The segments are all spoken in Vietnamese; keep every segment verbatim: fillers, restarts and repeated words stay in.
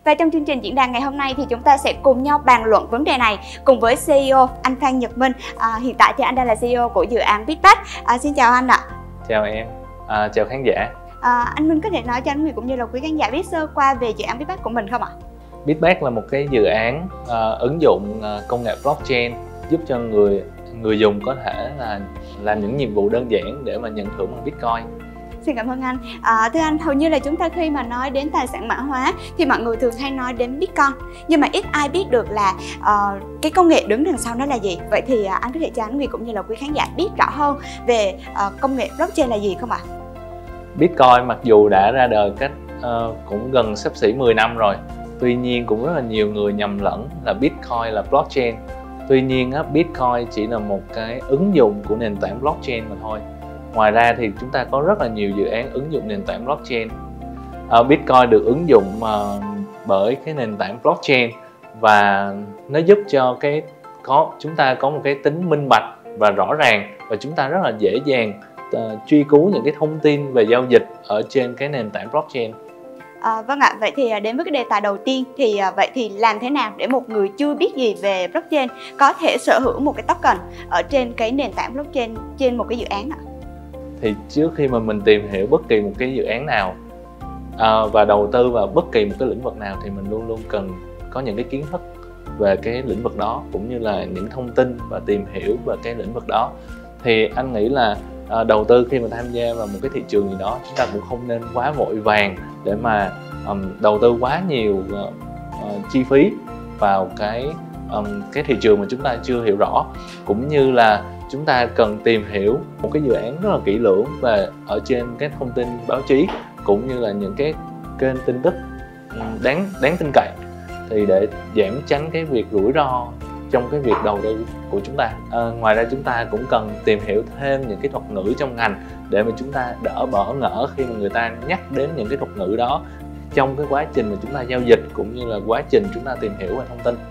Và trong chương trình diễn đàn ngày hôm nay thì chúng ta sẽ cùng nhau bàn luận vấn đề này cùng với xê e ô anh Phan Nhật Minh. À, hiện tại thì anh đang là xê e ô của dự án Bitback. À, xin chào anh ạ. Chào em, à, chào khán giả. À, anh Minh có thể nói cho anh Huyền cũng như là quý khán giả biết sơ qua về dự án Bitback của mình không ạ? Bitback là một cái dự án uh, ứng dụng uh, công nghệ blockchain giúp cho người người dùng có thể là làm những nhiệm vụ đơn giản để mà nhận thưởng bằng Bitcoin. Xin cảm ơn anh. À, thưa anh, hầu như là chúng ta khi mà nói đến tài sản mã hóa thì mọi người thường hay nói đến Bitcoin, nhưng mà ít ai biết được là uh, cái công nghệ đứng đằng sau nó là gì. Vậy thì uh, anh có thể cho anh Huyền cũng như là quý khán giả biết rõ hơn về uh, công nghệ blockchain là gì không ạ? Bitcoin mặc dù đã ra đời cách uh, cũng gần xấp xỉ mười năm rồi, tuy nhiên cũng rất là nhiều người nhầm lẫn là Bitcoin là blockchain. Tuy nhiên á, Bitcoin chỉ là một cái ứng dụng của nền tảng blockchain mà thôi. Ngoài ra thì chúng ta có rất là nhiều dự án ứng dụng nền tảng blockchain. uh, Bitcoin được ứng dụng uh, bởi cái nền tảng blockchain và nó giúp cho cái có chúng ta có một cái tính minh bạch và rõ ràng, và chúng ta rất là dễ dàng uh, truy cứu những cái thông tin về giao dịch ở trên cái nền tảng blockchain. À, vâng ạ, vậy thì đến với cái đề tài đầu tiên thì vậy thì làm thế nào để một người chưa biết gì về blockchain có thể sở hữu một cái token ở trên cái nền tảng blockchain trên một cái dự án ạ? Thì trước khi mà mình tìm hiểu bất kỳ một cái dự án nào à, và đầu tư vào bất kỳ một cái lĩnh vực nào thì mình luôn luôn cần có những cái kiến thức về cái lĩnh vực đó, cũng như là những thông tin và tìm hiểu về cái lĩnh vực đó. Thì anh nghĩ là à, đầu tư khi mà tham gia vào một cái thị trường gì đó, chúng ta cũng không nên quá vội vàng để mà um, đầu tư quá nhiều uh, uh, chi phí vào cái um, cái thị trường mà chúng ta chưa hiểu rõ, cũng như là chúng ta cần tìm hiểu một cái dự án rất là kỹ lưỡng về ở trên các thông tin báo chí cũng như là những cái kênh tin tức đáng đáng tin cậy, thì để giảm tránh cái việc rủi ro trong cái việc đầu tư của chúng ta. À, ngoài ra chúng ta cũng cần tìm hiểu thêm những cái thuật ngữ trong ngành để mà chúng ta đỡ bỡ ngỡ khi mà người ta nhắc đến những cái thuật ngữ đó trong cái quá trình mà chúng ta giao dịch cũng như là quá trình chúng ta tìm hiểu về thông tin.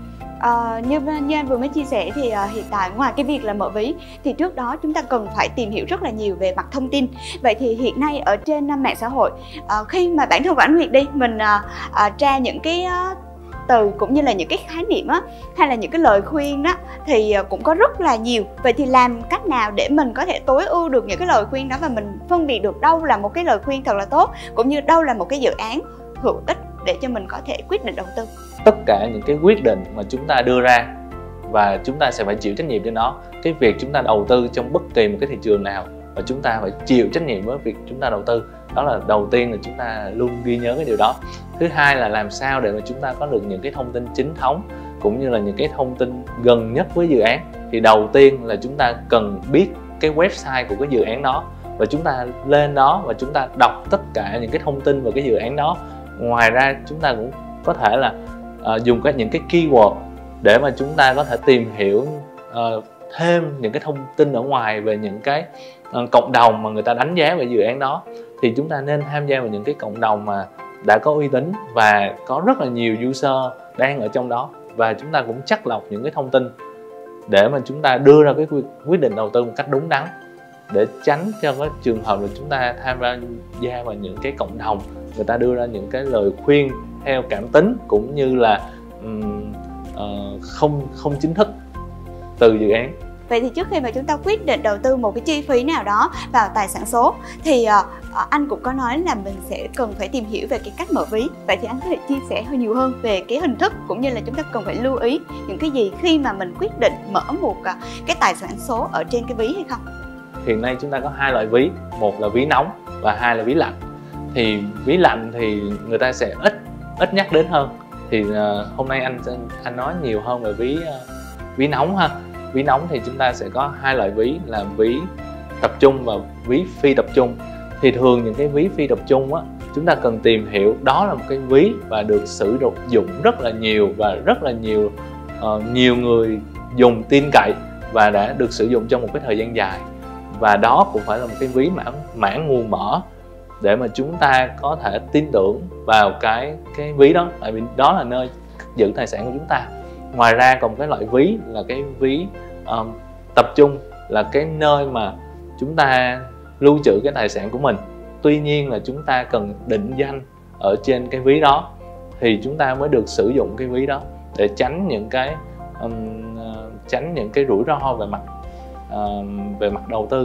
À, như, như anh vừa mới chia sẻ thì uh, hiện tại ngoài cái việc là mở ví thì trước đó chúng ta cần phải tìm hiểu rất là nhiều về mặt thông tin. Vậy thì hiện nay ở trên uh, mạng xã hội, uh, khi mà bản thân của anh Huyền đi mình uh, uh, tra những cái uh, từ cũng như là những cái khái niệm á, hay là những cái lời khuyên đó thì uh, cũng có rất là nhiều. Vậy thì làm cách nào để mình có thể tối ưu được những cái lời khuyên đó và mình phân biệt được đâu là một cái lời khuyên thật là tốt cũng như đâu là một cái dự án hữu ích để cho mình có thể quyết định đầu tư? Tất cả những cái quyết định mà chúng ta đưa ra và chúng ta sẽ phải chịu trách nhiệm trên nó. Cái việc chúng ta đầu tư trong bất kỳ một cái thị trường nào và chúng ta phải chịu trách nhiệm với việc chúng ta đầu tư, đó là đầu tiên là chúng ta luôn ghi nhớ cái điều đó. Thứ hai là làm sao để mà chúng ta có được những cái thông tin chính thống cũng như là những cái thông tin gần nhất với dự án. Thì đầu tiên là chúng ta cần biết cái website của cái dự án đó, và chúng ta lên đó và chúng ta đọc tất cả những cái thông tin về cái dự án đó. Ngoài ra chúng ta cũng có thể là uh, dùng các những cái keyword để mà chúng ta có thể tìm hiểu uh, thêm những cái thông tin ở ngoài về những cái uh, cộng đồng mà người ta đánh giá về dự án đó. Thì chúng ta nên tham gia vào những cái cộng đồng mà đã có uy tín và có rất là nhiều user đang ở trong đó, và chúng ta cũng chắt lọc những cái thông tin để mà chúng ta đưa ra cái quyết định đầu tư một cách đúng đắn, để tránh cho cái trường hợp là chúng ta tham gia vào những cái cộng đồng người ta đưa ra những cái lời khuyên theo cảm tính cũng như là um, uh, không không chính thức từ dự án. Vậy thì trước khi mà chúng ta quyết định đầu tư một cái chi phí nào đó vào tài sản số thì uh, anh cũng có nói là mình sẽ cần phải tìm hiểu về cái cách mở ví. Vậy thì anh có thể chia sẻ hơi nhiều hơn về cái hình thức cũng như là chúng ta cần phải lưu ý những cái gì khi mà mình quyết định mở một uh, cái tài sản số ở trên cái ví hay không? Hiện nay chúng ta có hai loại ví, một là ví nóng và hai là ví lạnh. Thì ví lạnh thì người ta sẽ ít ít nhắc đến hơn. Thì uh, hôm nay anh anh nói nhiều hơn về ví uh, ví nóng ha. Ví nóng thì chúng ta sẽ có hai loại ví là ví tập trung và ví phi tập trung. Thì thường những cái ví phi tập trung á, chúng ta cần tìm hiểu đó là một cái ví và được sử dụng rất là nhiều và rất là nhiều uh, nhiều người dùng tin cậy và đã được sử dụng trong một cái thời gian dài. Và đó cũng phải là một cái ví mã, mã nguồn mở để mà chúng ta có thể tin tưởng vào cái cái ví đó, tại vì đó là nơi giữ tài sản của chúng ta. Ngoài ra còn một cái loại ví là cái ví um, tập trung, là cái nơi mà chúng ta lưu trữ cái tài sản của mình. Tuy nhiên là chúng ta cần định danh ở trên cái ví đó. thì chúng ta mới được sử dụng cái ví đó để tránh những cái um, uh, tránh những cái rủi ro về mặt uh, về mặt đầu tư.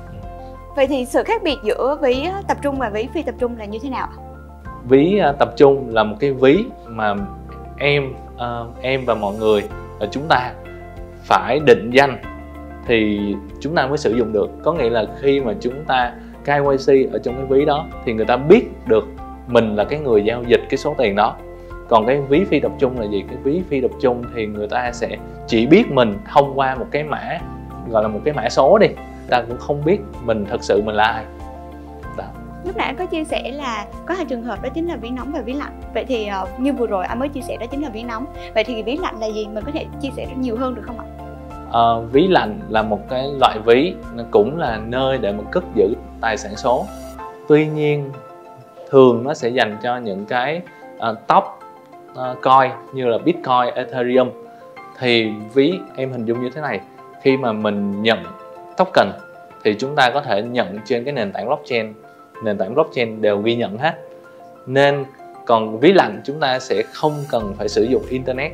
Vậy thì sự khác biệt giữa ví tập trung và ví phi tập trung là như thế nào? Ví uh, tập trung là một cái ví mà em uh, em và mọi người uh, chúng ta phải định danh thì chúng ta mới sử dụng được. Có nghĩa là khi mà chúng ta ca i xê ở trong cái ví đó thì người ta biết được mình là cái người giao dịch cái số tiền đó. Còn cái ví phi tập trung là gì? Cái ví phi tập trung thì người ta sẽ chỉ biết mình thông qua một cái mã, gọi là một cái mã số đi, ta cũng không biết mình thật sự mình là ai đó. Lúc nãy anh có chia sẻ là có hai trường hợp, đó chính là ví nóng và ví lạnh. Vậy thì uh, như vừa rồi anh mới chia sẻ đó chính là ví nóng. Vậy thì ví lạnh là gì? Mình có thể chia sẻ nhiều hơn được không ạ? Uh, ví lạnh là một cái loại ví, nó cũng là nơi để mà cất giữ tài sản số. Tuy nhiên thường nó sẽ dành cho những cái uh, top uh, coin như là Bitcoin, Ethereum. Thì ví em hình dung như thế này, khi mà mình nhận token thì chúng ta có thể nhận trên cái nền tảng blockchain, nền tảng blockchain đều ghi nhận hết. Nên còn ví lạnh chúng ta sẽ không cần phải sử dụng internet.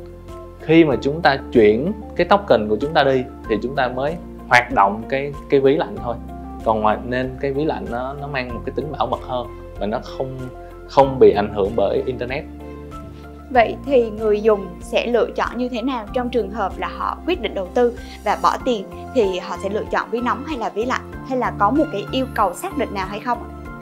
Khi mà chúng ta chuyển cái token của chúng ta đi thì chúng ta mới hoạt động cái cái ví lạnh thôi. Còn ngoài nên cái ví lạnh nó nó mang một cái tính bảo mật hơn và nó không không bị ảnh hưởng bởi internet. Vậy thì người dùng sẽ lựa chọn như thế nào trong trường hợp là họ quyết định đầu tư và bỏ tiền, thì họ sẽ lựa chọn ví nóng hay là ví lạnh, hay là có một cái yêu cầu xác định nào hay không?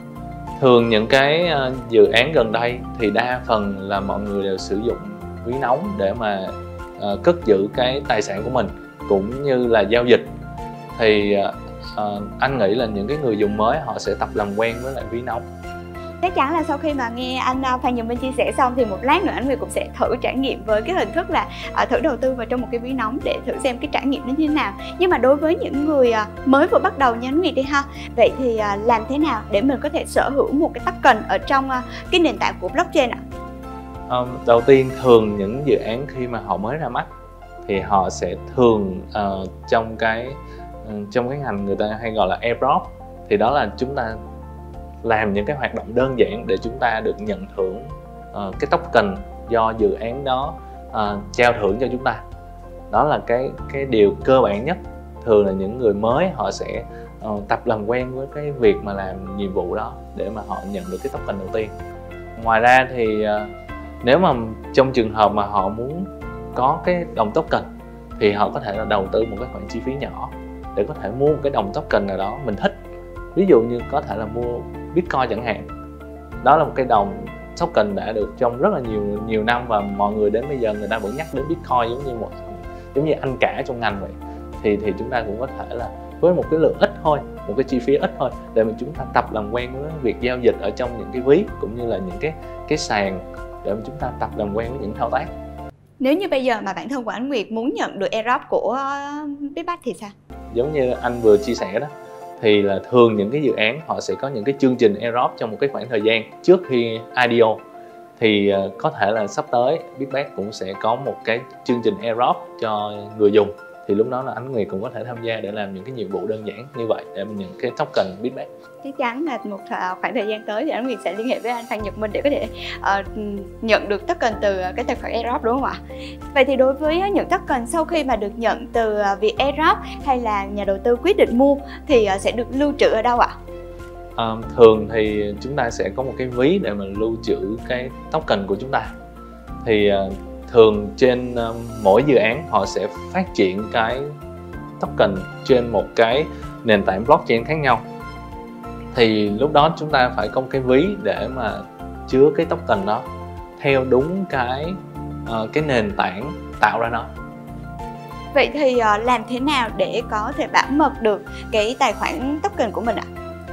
Thường những cái dự án gần đây thì đa phần là mọi người đều sử dụng ví nóng để mà uh, cất giữ cái tài sản của mình cũng như là giao dịch. Thì uh, anh nghĩ là những cái người dùng mới họ sẽ tập làm quen với lại ví nóng. Chắc chắn là sau khi mà nghe anh Phan Nhật Minh chia sẻ xong thì một lát nữa anh Nguyệt cũng sẽ thử trải nghiệm với cái hình thức là uh, thử đầu tư vào trong một cái ví nóng để thử xem cái trải nghiệm nó như thế nào. Nhưng mà đối với những người uh, mới vừa bắt đầu như anh Nguyệt đi ha, vậy thì uh, làm thế nào để mình có thể sở hữu một cái token ở trong uh, cái nền tảng của blockchain ạ? Um, đầu tiên thường những dự án khi mà họ mới ra mắt thì họ sẽ thường uh, trong cái uh, trong cái ngành người ta hay gọi là airdrop, thì đó là chúng ta làm những cái hoạt động đơn giản để chúng ta được nhận thưởng uh, cái token do dự án đó uh, trao thưởng cho chúng ta. Đó là cái cái điều cơ bản nhất. Thường là những người mới họ sẽ uh, tập làm quen với cái việc mà làm nhiệm vụ đó để mà họ nhận được cái token đầu tiên. Ngoài ra thì uh, nếu mà trong trường hợp mà họ muốn có cái đồng token thì họ có thể là đầu tư một cái khoản chi phí nhỏ để có thể mua một cái đồng token nào đó mình thích. Ví dụ như có thể là mua Bitcoin chẳng hạn. Đó là một cái đồng token đã được trong rất là nhiều nhiều năm và mọi người đến bây giờ người ta vẫn nhắc đến Bitcoin giống như một giống như anh cả trong ngành vậy. Thì thì chúng ta cũng có thể là với một cái lượng ít thôi, một cái chi phí ít thôi để mà chúng ta tập làm quen với việc giao dịch ở trong những cái ví cũng như là những cái cái sàn để mà chúng ta tập làm quen với những thao tác. Nếu như bây giờ mà bản thân của anh Nguyệt muốn nhận được airdrop của Bitback thì sao? Giống như anh vừa chia sẻ đó, thì là thường những cái dự án họ sẽ có những cái chương trình airdrop trong một cái khoảng thời gian trước khi i đê ô. Thì uh, có thể là sắp tới Bitback cũng sẽ có một cái chương trình airdrop cho người dùng. Thì lúc đó là anh Nguyệt cũng có thể tham gia để làm những cái nhiệm vụ đơn giản như vậy để mình nhận cái token Bitback. Chắc chắn là một khoảng thời gian tới thì anh Nguyệt sẽ liên hệ với anh Phan Nhật Minh để có thể uh, nhận được token từ cái tài khoản airdrop, đúng không ạ? Vậy thì đối với những token sau khi mà được nhận từ việc airdrop hay là nhà đầu tư quyết định mua thì uh, sẽ được lưu trữ ở đâu ạ? Uh, thường thì chúng ta sẽ có một cái ví để mà lưu trữ cái token của chúng ta. Thì uh, thường trên uh, mỗi dự án họ sẽ phát triển cái token trên một cái nền tảng blockchain khác nhau. Thì lúc đó chúng ta phải có một cái ví để mà chứa cái token đó theo đúng cái uh, cái nền tảng tạo ra nó. Vậy thì uh, làm thế nào để có thể bảo mật được cái tài khoản token của mình ạ?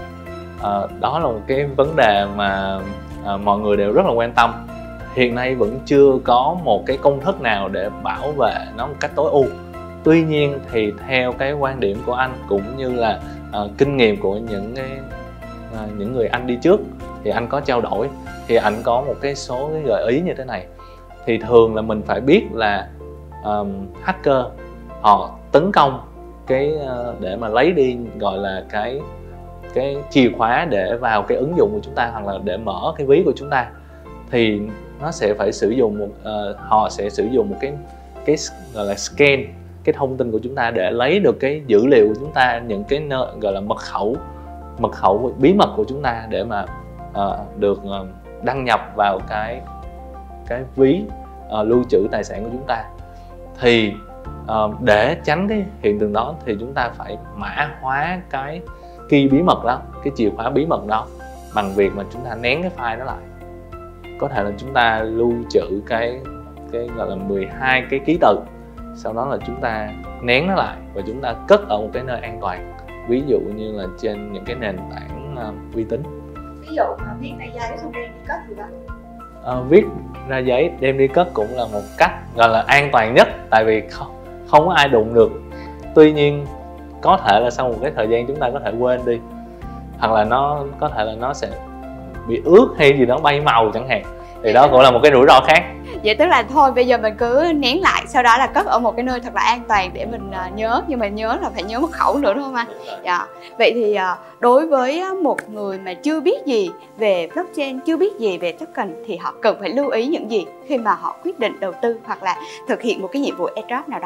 Uh, đó là một cái vấn đề mà uh, mọi người đều rất là quan tâm. Hiện nay vẫn chưa có một cái công thức nào để bảo vệ nó một cách tối ưu. Tuy nhiên thì theo cái quan điểm của anh cũng như là uh, kinh nghiệm của những cái uh, những người anh đi trước thì anh có trao đổi, thì anh có một cái số cái gợi ý như thế này. Thì thường là mình phải biết là um, hacker họ tấn công cái uh, để mà lấy đi gọi là cái cái chìa khóa để vào cái ứng dụng của chúng ta hoặc là để mở cái ví của chúng ta. Thì nó sẽ phải sử dụng một uh, họ sẽ sử dụng một cái cái gọi là scan cái thông tin của chúng ta để lấy được cái dữ liệu của chúng ta, những cái nơi gọi là mật khẩu mật khẩu bí mật của chúng ta để mà uh, được uh, đăng nhập vào cái cái ví uh, lưu trữ tài sản của chúng ta. Thì uh, để tránh cái hiện tượng đó thì chúng ta phải mã hóa cái key bí mật đó, cái chìa khóa bí mật đó, bằng việc mà chúng ta nén cái file đó lại. Có thể là chúng ta lưu trữ cái cái gọi là mười hai cái ký tự, sau đó là chúng ta nén nó lại và chúng ta cất ở một cái nơi an toàn, ví dụ như là trên những cái nền tảng uh, uy tín. Ví dụ mà viết ra giấy xong đem đi cất gì đó. Uh, viết ra giấy đem đi cất cũng là một cách gọi là an toàn nhất, tại vì không, không có ai đụng được. Tuy nhiên có thể là sau một cái thời gian chúng ta có thể quên đi, hoặc là nó có thể là nó sẽ bị ướt hay gì đó, bay màu chẳng hạn, thì đó cũng là một cái rủi ro khác. Vậy tức là thôi bây giờ mình cứ nén lại, sau đó là cất ở một cái nơi thật là an toàn để mình uh, nhớ, nhưng mà nhớ là phải nhớ mật khẩu nữa đúng không anh? Dạ. Vậy thì uh, đối với một người mà chưa biết gì về blockchain, chưa biết gì về token thì họ cần phải lưu ý những gì khi mà họ quyết định đầu tư hoặc là thực hiện một cái nhiệm vụ airdrop nào đó?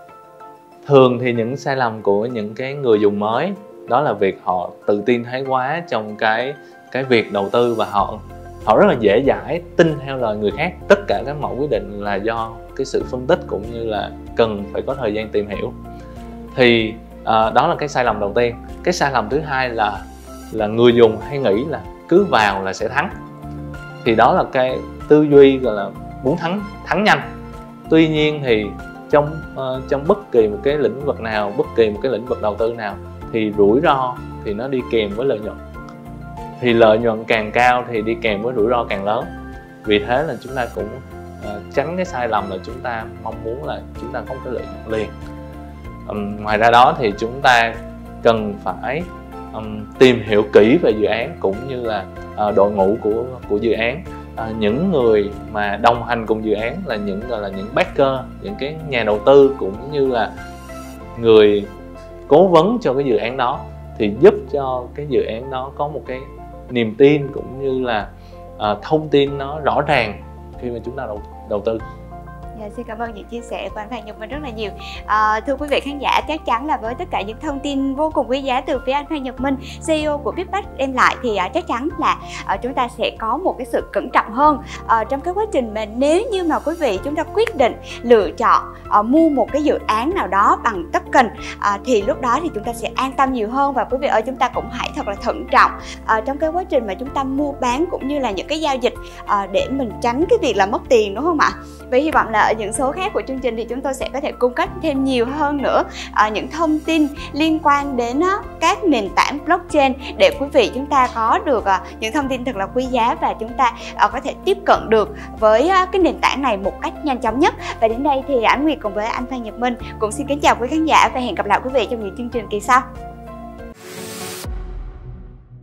Thường thì những sai lầm của những cái người dùng mới đó là việc họ tự tin thái quá trong cái cái việc đầu tư, và họ họ rất là dễ dãi tin theo lời người khác. Tất cả các mẫu quyết định là do cái sự phân tích cũng như là cần phải có thời gian tìm hiểu. Thì à, đó là cái sai lầm đầu tiên. Cái sai lầm thứ hai là là người dùng hay nghĩ là cứ vào là sẽ thắng. Thì đó là cái tư duy gọi là muốn thắng thắng nhanh. Tuy nhiên thì trong uh, trong bất kỳ một cái lĩnh vực nào, bất kỳ một cái lĩnh vực đầu tư nào thì rủi ro thì nó đi kèm với lợi nhuận. Thì lợi nhuận càng cao thì đi kèm với rủi ro càng lớn. Vì thế là chúng ta cũng uh, tránh cái sai lầm là chúng ta mong muốn là chúng ta có cái lợi nhuận liền. Um, ngoài ra đó thì chúng ta cần phải um, tìm hiểu kỹ về dự án cũng như là uh, đội ngũ của của dự án. Uh, những người mà đồng hành cùng dự án là những gọi là những backer, những cái nhà đầu tư cũng như là người cố vấn cho cái dự án đó, thì giúp cho cái dự án đó có một cái niềm tin cũng như là uh, thông tin nó rõ ràng khi mà chúng ta đầu, đầu tư. Dạ, xin cảm ơn những chia sẻ của anh Phan Nhật Minh rất là nhiều. À, thưa quý vị khán giả, chắc chắn là với tất cả những thông tin vô cùng quý giá từ phía anh Phan Nhật Minh, xê e ô của Bitback đem lại, thì à, chắc chắn là à, chúng ta sẽ có một cái sự cẩn trọng hơn à, trong cái quá trình mà nếu như mà quý vị chúng ta quyết định lựa chọn à, mua một cái dự án nào đó bằng token à, thì lúc đó thì chúng ta sẽ an tâm nhiều hơn. Và quý vị ơi, chúng ta cũng hãy thật là thận trọng à, trong cái quá trình mà chúng ta mua bán cũng như là những cái giao dịch à, để mình tránh cái việc là mất tiền, đúng không ạ? Vậy hy vọng là ở những số khác của chương trình thì chúng tôi sẽ có thể cung cấp thêm nhiều hơn nữa à, những thông tin liên quan đến á, các nền tảng blockchain để quý vị chúng ta có được à, những thông tin thật là quý giá và chúng ta à, có thể tiếp cận được với à, cái nền tảng này một cách nhanh chóng nhất. Và đến đây thì Ánh Nguyệt cùng với anh Phan Nhật Minh cũng xin kính chào quý khán giả và hẹn gặp lại quý vị trong những chương trình kỳ sau.